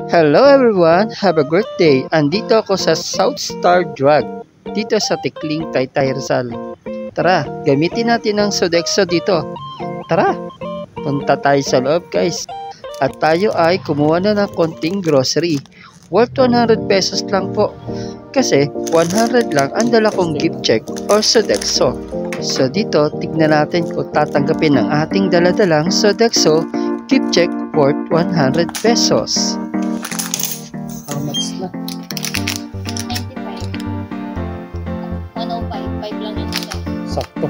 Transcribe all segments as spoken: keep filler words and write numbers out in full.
Hello everyone! Have a great day! Andito ako sa South Star Drug, dito sa Tikling, Taytay, Rizal. Tara, gamitin natin ang Sodexo dito. Tara, punta tayo sa loob guys. At tayo ay kumuha na ng konting grocery. Worth one hundred pesos lang po. Kasi one hundred lang ang dala kong gift check or Sodexo. So dito, tignan natin kung tatanggapin ng ating daladalang Sodexo gift check worth one hundred pesos. How much na? ninety-five. one oh five. five lang yun siya. Sakto.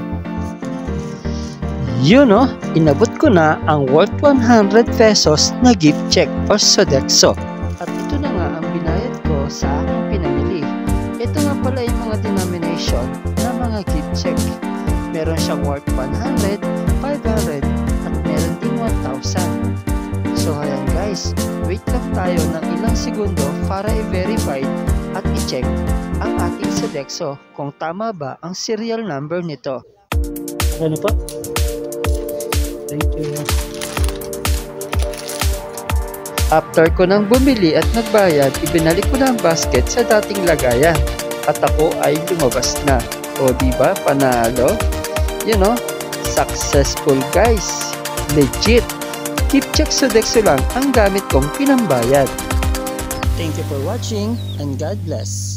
Yun o, inabot ko na ang worth one hundred pesos na gift check or Sodexo. At ito na nga ang binayad ko sa aking pinamili. Ito nga pala yung mga denomination ng mga gift check. Meron siyang worth one hundred, five hundred, at meron ding one thousand. So ayan guys, wait lang tayo ng ilang segundo para i-verify at i-check ang ating Sodexo kung tama ba ang serial number nito. Ano po? Thank you. After ko nang bumili at nagbayad, ibinalik ko na ang basket sa dating lagayan at ako ay lumabas na. O diba, panalo? You know, successful guys. Legit. Gift check Sodexo lang ang gamit kong pinambayad. Thank you for watching and God bless.